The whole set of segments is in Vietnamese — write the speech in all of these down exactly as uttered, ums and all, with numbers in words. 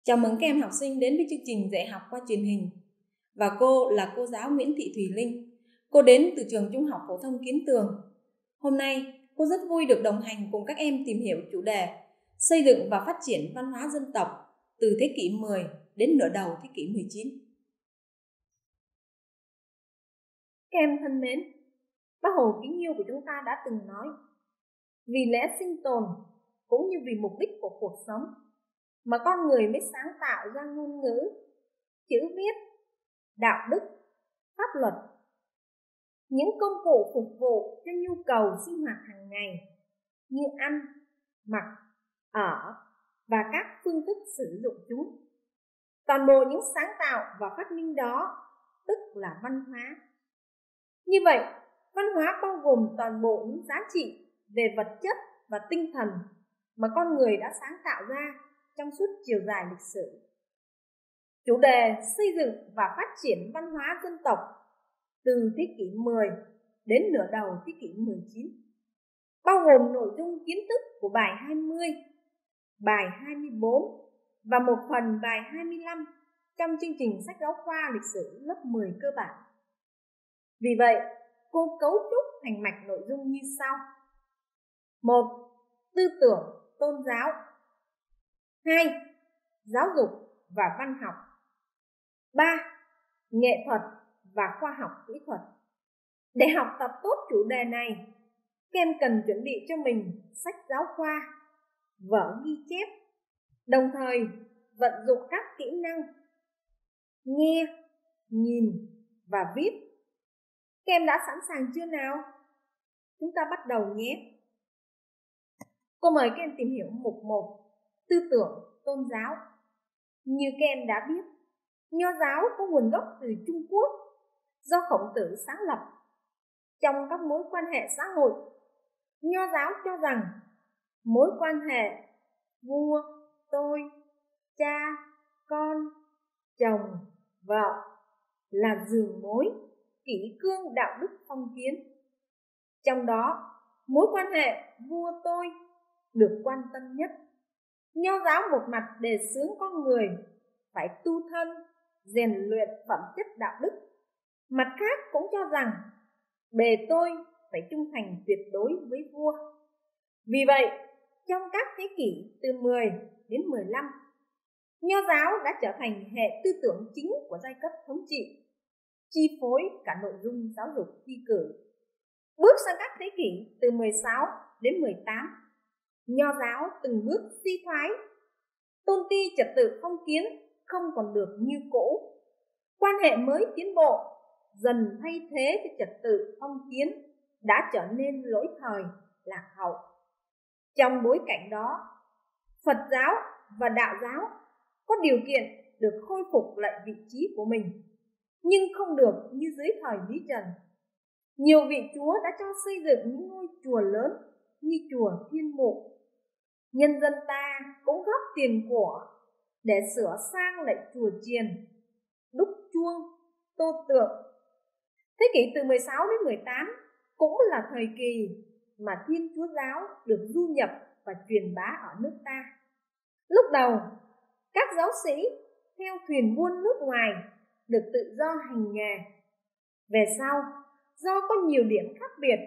Chào mừng các em học sinh đến với chương trình dạy học qua truyền hình. Và cô là cô giáo Nguyễn Thị Thùy Linh. Cô đến từ trường Trung học phổ thông Kiến Tường. Hôm nay, cô rất vui được đồng hành cùng các em tìm hiểu chủ đề xây dựng và phát triển văn hóa dân tộc từ thế kỷ mười đến nửa đầu thế kỷ mười chín. Các em thân mến, Bác Hồ kính yêu của chúng ta đã từng nói: vì lẽ sinh tồn cũng như vì mục đích của cuộc sống mà con người mới sáng tạo ra ngôn ngữ, chữ viết, đạo đức, pháp luật, những công cụ phục vụ cho nhu cầu sinh hoạt hàng ngày như ăn, mặc, ở và các phương thức sử dụng chúng. Toàn bộ những sáng tạo và phát minh đó tức là văn hóa. Như vậy, văn hóa bao gồm toàn bộ những giá trị về vật chất và tinh thần mà con người đã sáng tạo ra trong suốt chiều dài lịch sử. Chủ đề xây dựng và phát triển văn hóa dân tộc từ thế kỷ mười đến nửa đầu thế kỷ mười chín bao gồm nội dung kiến thức của bài hai mươi, bài hai mươi bốn và một phần bài hai mươi lăm trong chương trình sách giáo khoa lịch sử lớp mười cơ bản. Vì vậy, cô cấu trúc thành mạch nội dung như sau. một. Tư tưởng tôn giáo. hai. Giáo dục và văn học. ba. Nghệ thuật và khoa học kỹ thuật. Để học tập tốt chủ đề này, các em cần chuẩn bị cho mình sách giáo khoa, vở ghi chép, đồng thời vận dụng các kỹ năng nghe, nhìn và viết. Các em đã sẵn sàng chưa nào? Chúng ta bắt đầu nhé. Cô mời các em tìm hiểu mục một, tư tưởng tôn giáo. Như các em đã biết, Nho giáo có nguồn gốc từ Trung Quốc do Khổng Tử sáng lập. Trong các mối quan hệ xã hội, Nho giáo cho rằng mối quan hệ vua, tôi, cha, con, chồng, vợ là giường mối, kỷ cương đạo đức phong kiến. Trong đó, mối quan hệ vua tôi được quan tâm nhất. Nho giáo một mặt đề xướng con người phải tu thân, rèn luyện phẩm chất đạo đức, mặt khác cũng cho rằng bề tôi phải trung thành tuyệt đối với vua. Vì vậy, trong các thế kỷ từ mười đến mười lăm, Nho giáo đã trở thành hệ tư tưởng chính của giai cấp thống trị, chi phối cả nội dung giáo dục thi cử. Bước sang các thế kỷ từ mười sáu đến mười tám, Nho giáo từng bước suy thoái, tôn ti trật tự phong kiến không còn được như cũ. Quan hệ mới tiến bộ dần thay thế cho trật tự phong kiến đã trở nên lỗi thời, lạc hậu. Trong bối cảnh đó, Phật giáo và Đạo giáo có điều kiện được khôi phục lại vị trí của mình, nhưng không được như dưới thời Lý Trần. Nhiều vị chúa đã cho xây dựng những ngôi chùa lớn như chùa Thiên Mụ. Nhân dân ta cũng góp tiền của để sửa sang lại chùa chiền, đúc chuông, tô tượng. Thế kỷ từ mười sáu đến mười tám cũng là thời kỳ mà Thiên Chúa giáo được du nhập và truyền bá ở nước ta. Lúc đầu, các giáo sĩ theo thuyền buôn nước ngoài được tự do hành nghề. Về sau, do có nhiều điểm khác biệt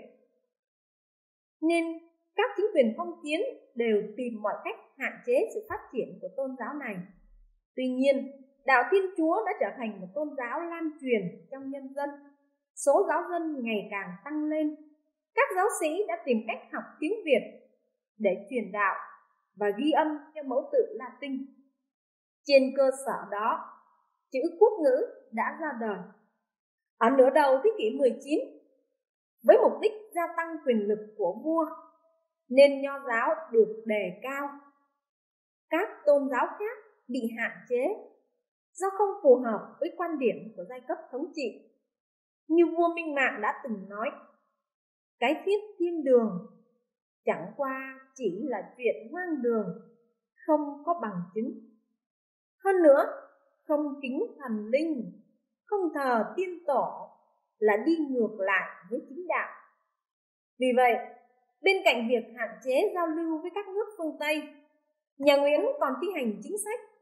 nên các chính quyền phong kiến đều tìm mọi cách hạn chế sự phát triển của tôn giáo này. Tuy nhiên, đạo Thiên Chúa đã trở thành một tôn giáo lan truyền trong nhân dân. Số giáo dân ngày càng tăng lên. Các giáo sĩ đã tìm cách học tiếng Việt để truyền đạo và ghi âm theo mẫu tự Latin. Trên cơ sở đó, chữ quốc ngữ đã ra đời. Ở nửa đầu thế kỷ mười chín, với mục đích gia tăng quyền lực của vua, nên Nho giáo được đề cao. Các tôn giáo khác bị hạn chế do không phù hợp với quan điểm của giai cấp thống trị. Như vua Minh Mạng đã từng nói, cái thiết thiên đường chẳng qua chỉ là chuyện hoang đường, không có bằng chứng. Hơn nữa, không kính thần linh, không thờ tiên tổ là đi ngược lại với chính đạo. Vì vậy, bên cạnh việc hạn chế giao lưu với các nước phương Tây, nhà Nguyễn còn thi hành chính sách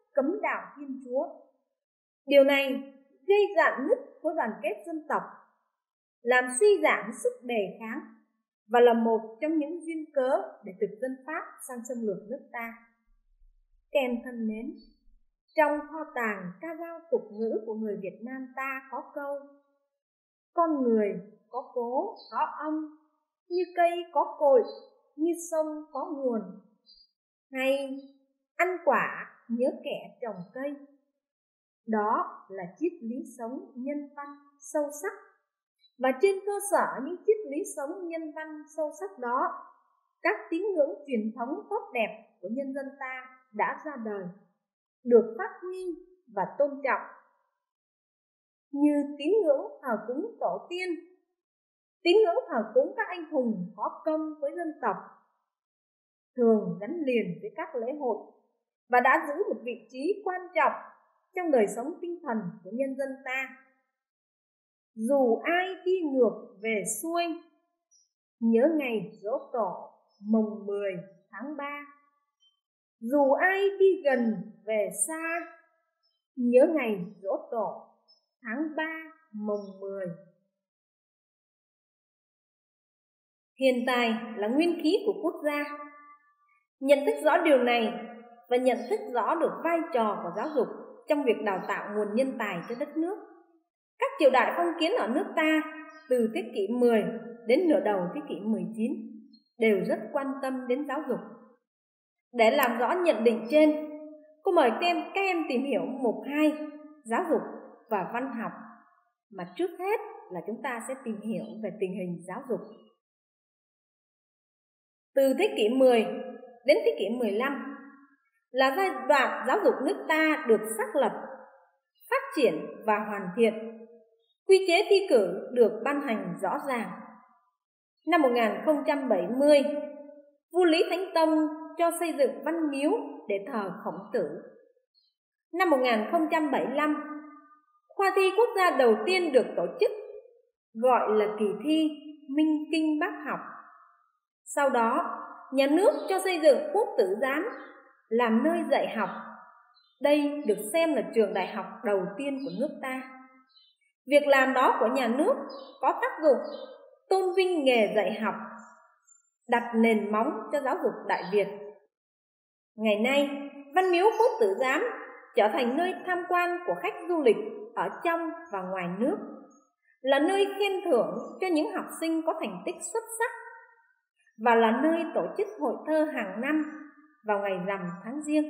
cấm đạo Thiên Chúa. Điều này gây rạn nứt khối đoàn kết dân tộc, làm suy giảm sức đề kháng và là một trong những duyên cớ để thực dân Pháp sang xâm lược nước ta. Các em thân mến, trong kho tàng ca dao tục ngữ của người Việt Nam ta có câu: con người có cố có âm, như cây có cội, như sông có nguồn, hay ăn quả nhớ kẻ trồng cây. Đó là triết lý sống nhân văn sâu sắc, và trên cơ sở những triết lý sống nhân văn sâu sắc đó, các tín ngưỡng truyền thống tốt đẹp của nhân dân ta đã ra đời, được phát huy và tôn trọng, như tín ngưỡng thờ cúng tổ tiên, tín ngưỡng thờ cúng các anh hùng có công với dân tộc, thường gắn liền với các lễ hội và đã giữ một vị trí quan trọng trong đời sống tinh thần của nhân dân ta. Dù ai đi ngược về xuôi, nhớ ngày giỗ tổ mồng mười tháng ba. Dù ai đi gần về xa, nhớ ngày giỗ tổ tháng ba mồng mười. Hiền tài là nguyên khí của quốc gia. Nhận thức rõ điều này và nhận thức rõ được vai trò của giáo dục trong việc đào tạo nguồn nhân tài cho đất nước, các triều đại phong kiến ở nước ta từ thế kỷ mười đến nửa đầu thế kỷ mười chín đều rất quan tâm đến giáo dục. Để làm rõ nhận định trên, cô mời các em, các em tìm hiểu mục hai, giáo dục và văn học. Mà trước hết là chúng ta sẽ tìm hiểu về tình hình giáo dục. Từ thế kỷ mười đến thế kỷ mười lăm là giai đoạn giáo dục nước ta được xác lập, phát triển và hoàn thiện. Quy chế thi cử được ban hành rõ ràng. Năm một nghìn không trăm bảy mươi, vua Lý Thánh Tông cho xây dựng văn miếu để thờ Khổng Tử. Năm một nghìn không trăm bảy mươi lăm, khoa thi quốc gia đầu tiên được tổ chức, gọi là kỳ thi Minh Kinh Bác học. Sau đó, nhà nước cho xây dựng Quốc Tử Giám làm nơi dạy học. Đây được xem là trường đại học đầu tiên của nước ta. Việc làm đó của nhà nước có tác dụng tôn vinh nghề dạy học, đặt nền móng cho giáo dục Đại Việt. Ngày nay, Văn miếu Quốc Tử Giám trở thành nơi tham quan của khách du lịch ở trong và ngoài nước, là nơi khen thưởng cho những học sinh có thành tích xuất sắc và là nơi tổ chức hội thơ hàng năm vào ngày rằm tháng Giêng.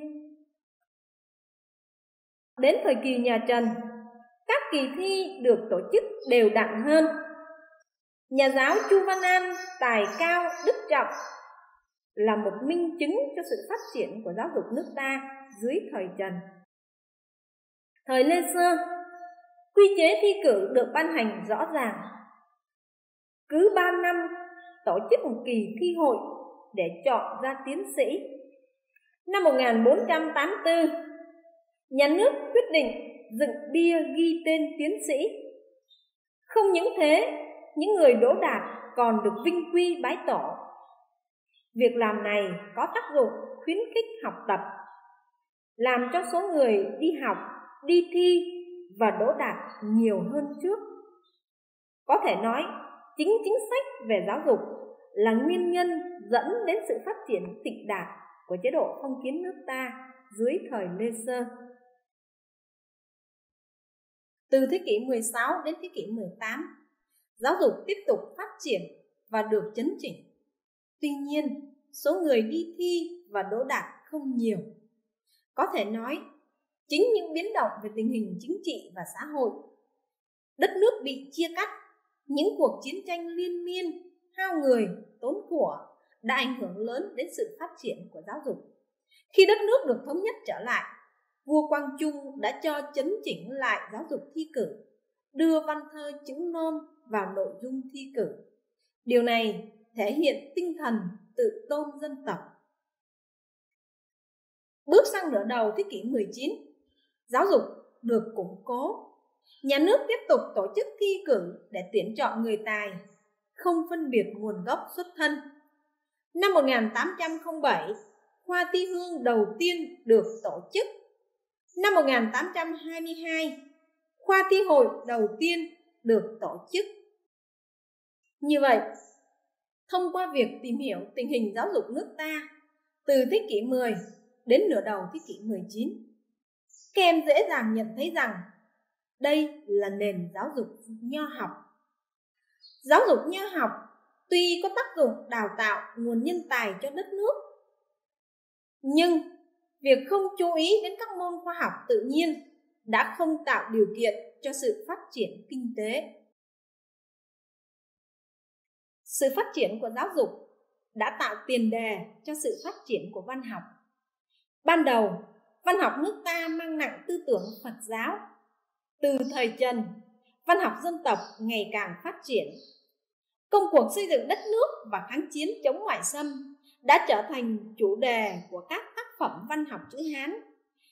Đến thời kỳ nhà Trần, các kỳ thi được tổ chức đều đặn hơn. Nhà giáo Chu Văn An tài cao đức trọng là một minh chứng cho sự phát triển của giáo dục nước ta dưới thời Trần. Thời Lê Sơ, quy chế thi cử được ban hành rõ ràng. Cứ ba năm tổ chức một kỳ thi hội để chọn ra tiến sĩ. Năm một nghìn bốn trăm tám mươi tư, nhà nước quyết định dựng bia ghi tên tiến sĩ. Không những thế, những người đỗ đạt còn được vinh quy bái tổ. Việc làm này có tác dụng khuyến khích học tập, làm cho số người đi học, đi thi và đỗ đạt nhiều hơn trước. Có thể nói, chính chính sách về giáo dục là nguyên nhân dẫn đến sự phát triển thịnh đạt của chế độ phong kiến nước ta dưới thời Lê Sơ. Từ thế kỷ mười sáu đến thế kỷ mười tám, giáo dục tiếp tục phát triển và được chấn chỉnh. Tuy nhiên, số người đi thi và đỗ đạt không nhiều. Có thể nói, chính những biến động về tình hình chính trị và xã hội, đất nước bị chia cắt, những cuộc chiến tranh liên miên, hao người, tốn của đã ảnh hưởng lớn đến sự phát triển của giáo dục. Khi đất nước được thống nhất trở lại, vua Quang Trung đã cho chấn chỉnh lại giáo dục thi cử, đưa văn thơ chữ nôm vào nội dung thi cử. Điều này thể hiện tinh thần tự tôn dân tộc. Bước sang nửa đầu thế kỷ mười chín, giáo dục được củng cố. Nhà nước tiếp tục tổ chức thi cử để tuyển chọn người tài, không phân biệt nguồn gốc xuất thân. Năm một nghìn tám trăm lẻ bảy, khoa thi hương đầu tiên được tổ chức. Năm một nghìn tám trăm hai mươi hai, khoa thi hội đầu tiên được tổ chức. Như vậy, thông qua việc tìm hiểu tình hình giáo dục nước ta từ thế kỷ mười đến nửa đầu thế kỷ mười chín, các em dễ dàng nhận thấy rằng đây là nền giáo dục nho học. Giáo dục nho học tuy có tác dụng đào tạo nguồn nhân tài cho đất nước, nhưng việc không chú ý đến các môn khoa học tự nhiên đã không tạo điều kiện cho sự phát triển kinh tế. Sự phát triển của giáo dục đã tạo tiền đề cho sự phát triển của văn học. Ban đầu, văn học nước ta mang nặng tư tưởng Phật giáo. Từ thời Trần, văn học dân tộc ngày càng phát triển. Công cuộc xây dựng đất nước và kháng chiến chống ngoại xâm đã trở thành chủ đề của các tác phẩm văn học chữ Hán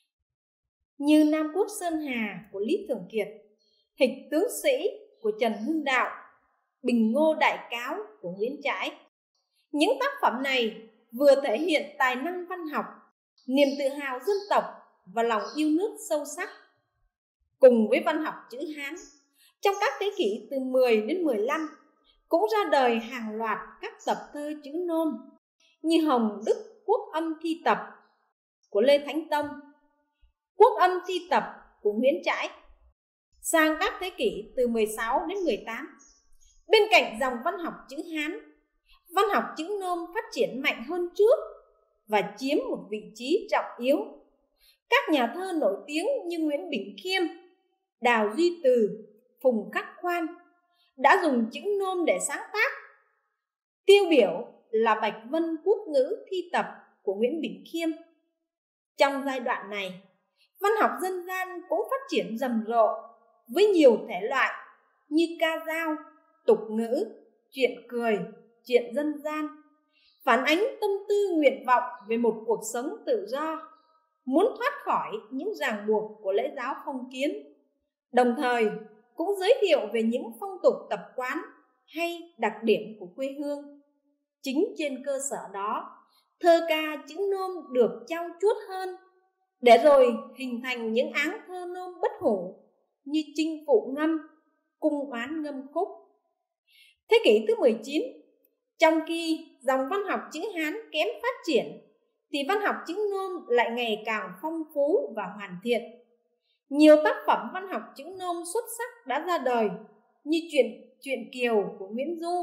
như Nam Quốc Sơn Hà của Lý Thường Kiệt, Hịch Tướng Sĩ của Trần Hưng Đạo, Bình Ngô Đại Cáo của Nguyễn Trãi. Những tác phẩm này vừa thể hiện tài năng văn học, niềm tự hào dân tộc và lòng yêu nước sâu sắc. Cùng với văn học chữ Hán, trong các thế kỷ từ mười đến mười lăm cũng ra đời hàng loạt các tập thơ chữ nôm như Hồng Đức Quốc Âm Thi Tập của Lê Thánh Tông, Quốc Âm Thi Tập của Nguyễn Trãi. Sang các thế kỷ từ mười sáu đến mười tám, bên cạnh dòng văn học chữ Hán, văn học chữ nôm phát triển mạnh hơn trước và chiếm một vị trí trọng yếu. Các nhà thơ nổi tiếng như Nguyễn Bỉnh Khiêm, Đào Duy Từ, Phùng Khắc Khoan đã dùng chữ nôm để sáng tác. Tiêu biểu là Bạch Vân Quốc Ngữ Thi Tập của Nguyễn Bỉnh Khiêm. Trong giai đoạn này, văn học dân gian cũng phát triển rầm rộ với nhiều thể loại như ca dao, tục ngữ, chuyện cười, chuyện dân gian, phản ánh tâm tư nguyện vọng về một cuộc sống tự do, muốn thoát khỏi những ràng buộc của lễ giáo phong kiến, đồng thời cũng giới thiệu về những phong tục tập quán hay đặc điểm của quê hương. Chính trên cơ sở đó, thơ ca chữ nôm được trau chuốt hơn, để rồi hình thành những áng thơ nôm bất hủ như Chinh Phụ Ngâm, Cung Oán Ngâm Khúc. Thế kỷ thứ mười chín, trong khi dòng văn học chữ Hán kém phát triển, thì văn học chữ nôm lại ngày càng phong phú và hoàn thiện. Nhiều tác phẩm văn học chữ nôm xuất sắc đã ra đời như chuyện Truyện Kiều của Nguyễn Du,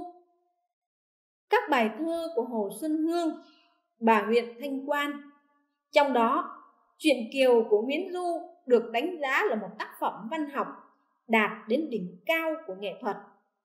các bài thơ của Hồ Xuân Hương, Bà Huyện Thanh Quan. Trong đó, Truyện Kiều của Nguyễn Du được đánh giá là một tác phẩm văn học đạt đến đỉnh cao của nghệ thuật.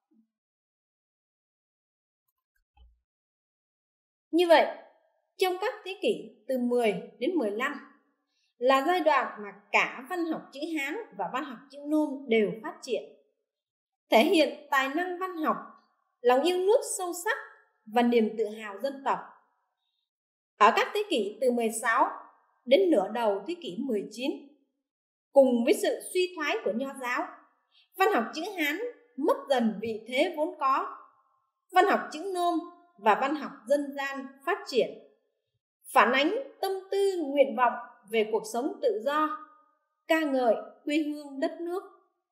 Như vậy, trong các thế kỷ từ mười đến mười lăm là giai đoạn mà cả văn học chữ Hán và văn học chữ nôm đều phát triển, thể hiện tài năng văn học, lòng yêu nước sâu sắc và niềm tự hào dân tộc. Ở các thế kỷ từ mười sáu đến nửa đầu thế kỷ mười chín, cùng với sự suy thoái của nho giáo, văn học chữ Hán mất dần vị thế vốn có. Văn học chữ nôm và văn học dân gian phát triển, phản ánh tâm tư nguyện vọng về cuộc sống tự do, ca ngợi quê hương đất nước.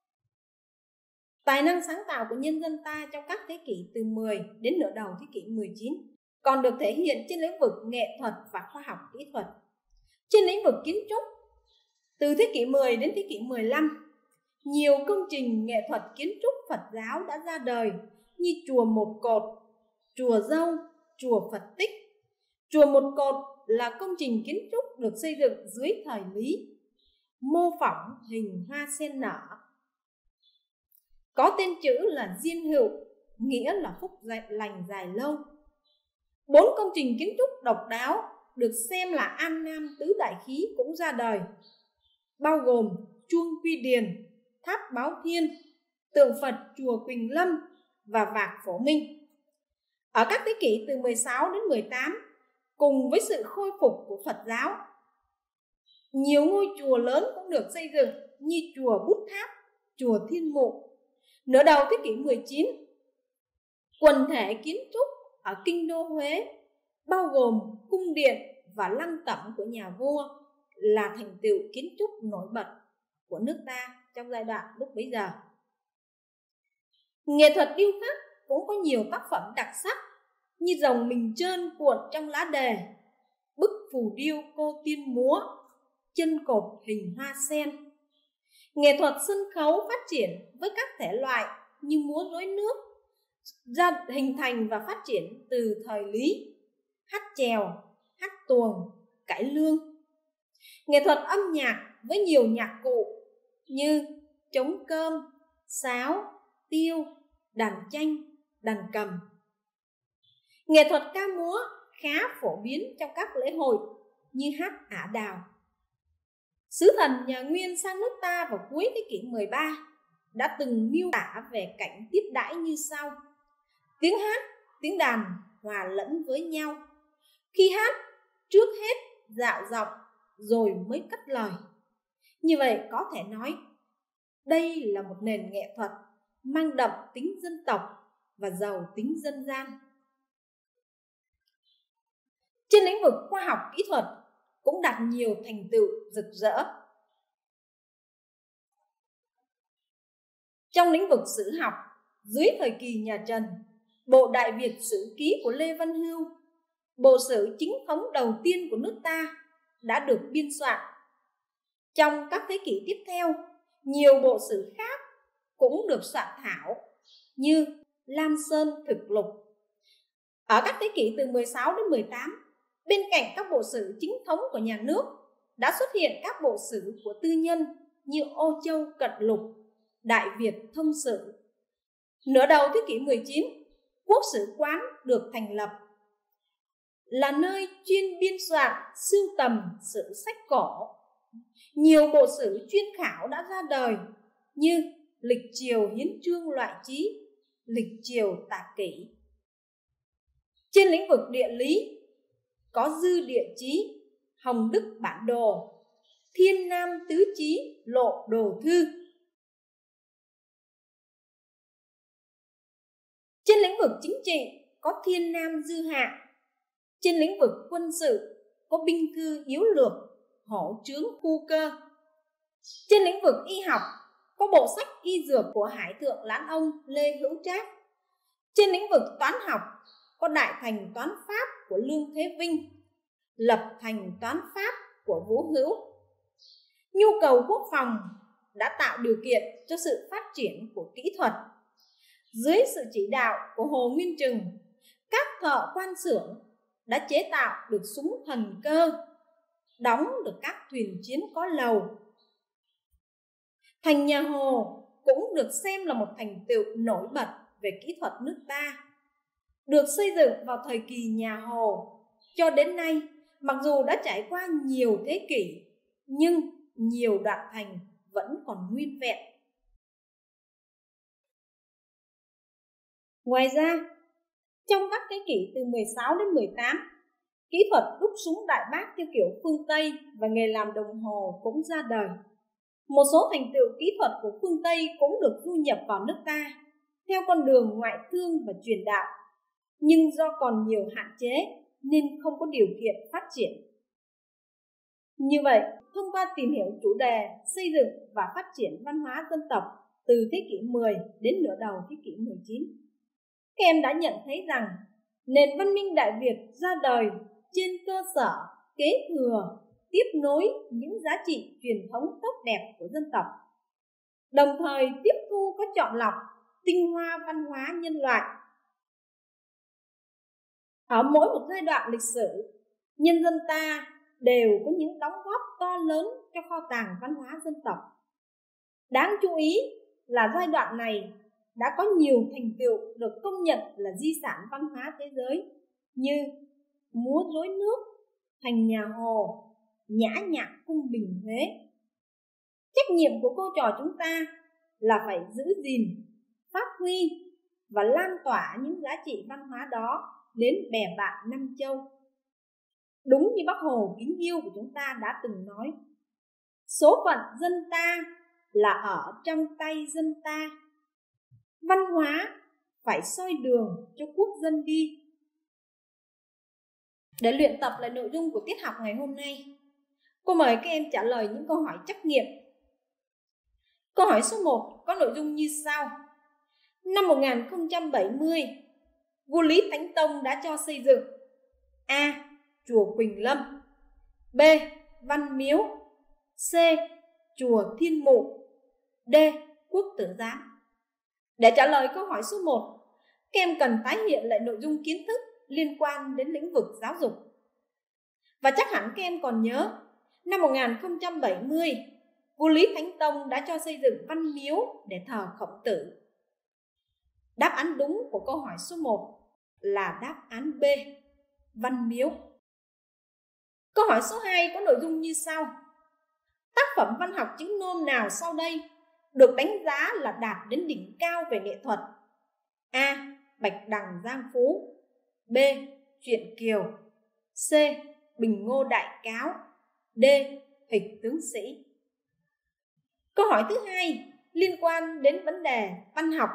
Tài năng sáng tạo của nhân dân ta trong các thế kỷ từ mười đến nửa đầu thế kỷ mười chín còn được thể hiện trên lĩnh vực nghệ thuật và khoa học kỹ thuật. Trên lĩnh vực kiến trúc, từ thế kỷ mười đến thế kỷ mười lăm, nhiều công trình nghệ thuật kiến trúc Phật giáo đã ra đời như chùa Một Cột, chùa Dâu, chùa Phật Tích. Chùa Một Cột là công trình kiến trúc được xây dựng dưới thời Lý, mô phỏng hình hoa sen nở, có tên chữ là Diên Hữu, nghĩa là phúc lành dài lâu. Bốn công trình kiến trúc độc đáo được xem là An Nam tứ đại khí cũng ra đời, bao gồm chuông Quy Điền, tháp Báo Thiên, tượng Phật chùa Quỳnh Lâm và Vạc Phổ Minh. Ở các thế kỷ từ mười sáu đến mười tám, cùng với sự khôi phục của Phật giáo, nhiều ngôi chùa lớn cũng được xây dựng như chùa Bút Tháp, chùa Thiên Mụ. Nửa đầu thế kỷ mười chín, quần thể kiến trúc ở kinh đô Huế bao gồm cung điện và lăng tẩm của nhà vua là thành tựu kiến trúc nổi bật của nước ta trong giai đoạn lúc bấy giờ. Nghệ thuật điêu khắc cũng có nhiều tác phẩm đặc sắc như rồng mình trơn cuộn trong lá đề, bức phù điêu cô tiên múa, chân cột hình hoa sen. Nghệ thuật sân khấu phát triển với các thể loại như múa rối nước, ra hình thành và phát triển từ thời Lý, hát chèo, hát tuồng, cải lương. Nghệ thuật âm nhạc với nhiều nhạc cụ như trống cơm, sáo, tiêu, đàn tranh, đàn cầm. Nghệ thuật ca múa khá phổ biến trong các lễ hội như hát ả đào. Sứ thần nhà Nguyên sang nước ta vào cuối thế kỷ mười ba đã từng miêu tả về cảnh tiếp đãi như sau: tiếng hát, tiếng đàn hòa lẫn với nhau. Khi hát, trước hết dạo giọng rồi mới cất lời. Như vậy có thể nói đây là một nền nghệ thuật mang đậm tính dân tộc và giàu tính dân gian. Trên lĩnh vực khoa học kỹ thuật cũng đạt nhiều thành tựu rực rỡ. Trong lĩnh vực sử học, dưới thời kỳ nhà Trần, bộ Đại Việt Sử Ký của Lê Văn Hưu, bộ sử chính thống đầu tiên của nước ta, đã được biên soạn. Trong các thế kỷ tiếp theo, nhiều bộ sử khác cũng được soạn thảo như Lam Sơn Thực Lục. Ở các thế kỷ từ mười sáu đến mười tám, bên cạnh các bộ sử chính thống của nhà nước, đã xuất hiện các bộ sử của tư nhân như Ô Châu Cận Lục, Đại Việt Thông Sử. Nửa đầu thế kỷ mười chín, Quốc sử quán được thành lập, là nơi chuyên biên soạn, sưu tầm sử sách cổ. Nhiều bộ sử chuyên khảo đã ra đời như Lịch Triều Hiến Chương Loại Chí, Lịch Triều Tạp Kỷ. Trên lĩnh vực địa lý có Dư Địa Chí, Hồng Đức Bản Đồ, Thiên Nam Tứ Chí, Lộ Đồ Thư. Trên lĩnh vực chính trị có Thiên Nam Dư Hạ. Trên lĩnh vực quân sự có Binh Thư Yếu Lược, Hổ Trướng Khu Cơ. Trên lĩnh vực y học có bộ sách y dược của Hải Thượng Lãn Ông Lê Hữu Trác. Trên lĩnh vực toán học có Đại Thành Toán Pháp của Lương Thế Vinh, Lập Thành Toán Pháp của Vũ Hữu. Nhu cầu quốc phòng đã tạo điều kiện cho sự phát triển của kỹ thuật. Dưới sự chỉ đạo của Hồ Nguyên Trừng, các thợ quan xưởng đã chế tạo được súng thần cơ, đóng được các thuyền chiến có lầu. Thành nhà Hồ cũng được xem là một thành tựu nổi bật về kỹ thuật nước ta. Được xây dựng vào thời kỳ nhà Hồ, cho đến nay, mặc dù đã trải qua nhiều thế kỷ, nhưng nhiều đoạn thành vẫn còn nguyên vẹn. Ngoài ra, trong các thế kỷ từ mười sáu đến mười tám, kỹ thuật đúc súng đại bác theo kiểu phương Tây và nghề làm đồng hồ cũng ra đời. Một số thành tựu kỹ thuật của phương Tây cũng được du nhập vào nước ta theo con đường ngoại thương và truyền đạo, nhưng do còn nhiều hạn chế nên không có điều kiện phát triển. Như vậy, thông qua tìm hiểu chủ đề xây dựng và phát triển văn hóa dân tộc từ thế kỷ mười đến nửa đầu thế kỷ mười chín, các em đã nhận thấy rằng nền văn minh Đại Việt ra đời trên cơ sở kế thừa, tiếp nối những giá trị truyền thống tốt đẹp của dân tộc, đồng thời tiếp thu có chọn lọc tinh hoa văn hóa nhân loại. Ở mỗi một giai đoạn lịch sử, nhân dân ta đều có những đóng góp to lớn cho kho tàng văn hóa dân tộc. Đáng chú ý là giai đoạn này đã có nhiều thành tựu được công nhận là di sản văn hóa thế giới như múa rối nước, thành nhà Hồ, nhã nhạc cung Bình Huế. Trách nhiệm của cô trò chúng ta là phải giữ gìn, phát huy và lan tỏa những giá trị văn hóa đó đến bè bạn năm châu. Đúng như Bác Hồ kính yêu của chúng ta đã từng nói, số phận dân ta là ở trong tay dân ta. Văn hóa phải soi đường cho quốc dân đi. Để luyện tập lại nội dung của tiết học ngày hôm nay, Cô mời các em trả lời những câu hỏi trắc nghiệm. Câu hỏi số một có nội dung như sau. Năm một nghìn không trăm bảy mươi, vua Lý Thánh Tông đã cho xây dựng: A. Chùa Quỳnh Lâm, B. Văn Miếu, C. Chùa Thiên Mụ, D. Quốc Tử Giám. Để trả lời câu hỏi số một, các em cần tái hiện lại nội dung kiến thức liên quan đến lĩnh vực giáo dục. Và chắc hẳn các em còn nhớ, năm một nghìn không trăm bảy mươi, vua Lý Thánh Tông đã cho xây dựng Văn Miếu để thờ Khổng Tử. Đáp án đúng của câu hỏi số một là đáp án B, Văn Miếu. Câu hỏi số hai có nội dung như sau. Tác phẩm văn học chữ nôm nào sau đây được đánh giá là đạt đến đỉnh cao về nghệ thuật? A. Bạch Đằng Giang Phú, B. Truyện Kiều, C. Bình Ngô Đại Cáo, D. Hịch Tướng Sĩ. Câu hỏi thứ hai liên quan đến vấn đề văn học.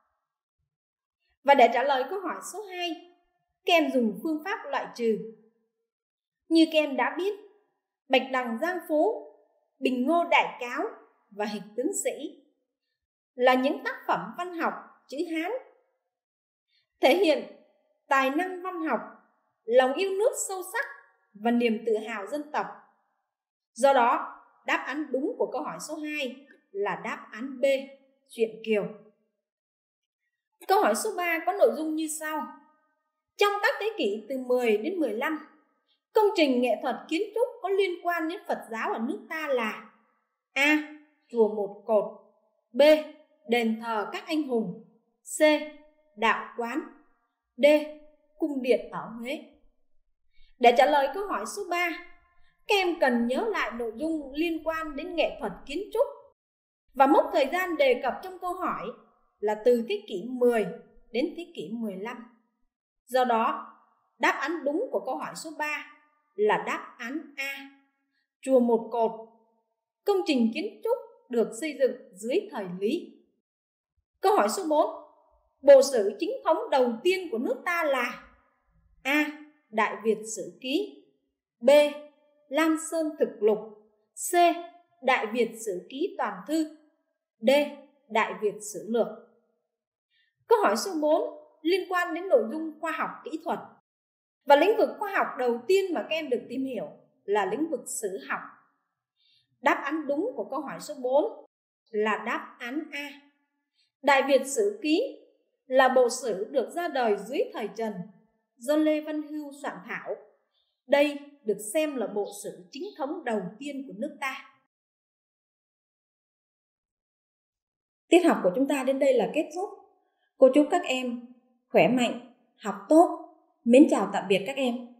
Và để trả lời câu hỏi số hai, các em dùng phương pháp loại trừ. Như các em đã biết, Bạch Đằng Giang Phú, Bình Ngô Đại Cáo và Hịch Tướng Sĩ là những tác phẩm văn học chữ Hán, thể hiện tài năng văn học, lòng yêu nước sâu sắc và niềm tự hào dân tộc. Do đó, đáp án đúng của câu hỏi số hai là đáp án B, Truyện Kiều. Câu hỏi số ba có nội dung như sau. Trong các thế kỷ từ mười đến mười lăm, công trình nghệ thuật kiến trúc có liên quan đến Phật giáo ở nước ta là: A. Chùa Một Cột, B. Đền thờ các anh hùng, C. Đạo quán, D. Cung điện ở Huế. Để trả lời câu hỏi số ba, các em cần nhớ lại nội dung liên quan đến nghệ thuật kiến trúc và mốc thời gian đề cập trong câu hỏi là từ thế kỷ mười đến thế kỷ mười lăm. Do đó, đáp án đúng của câu hỏi số ba là đáp án A, Chùa Một Cột, công trình kiến trúc được xây dựng dưới thời Lý. Câu hỏi số bốn, bộ sử chính thống đầu tiên của nước ta là: A. Đại Việt Sử Ký, B. Lam Sơn Thực Lục, C. Đại Việt Sử Ký Toàn Thư, D. Đại Việt Sử Lược. Câu hỏi số bốn liên quan đến nội dung khoa học kỹ thuật. Và lĩnh vực khoa học đầu tiên mà các em được tìm hiểu là lĩnh vực sử học. Đáp án đúng của câu hỏi số bốn là đáp án A. Đại Việt Sử Ký là bộ sử được ra đời dưới thời Trần do Lê Văn Hưu soạn thảo. Đây được xem là bộ sử chính thống đầu tiên của nước ta. Tiết học của chúng ta đến đây là kết thúc. Cô chúc các em khỏe mạnh, học tốt. Mến chào tạm biệt các em.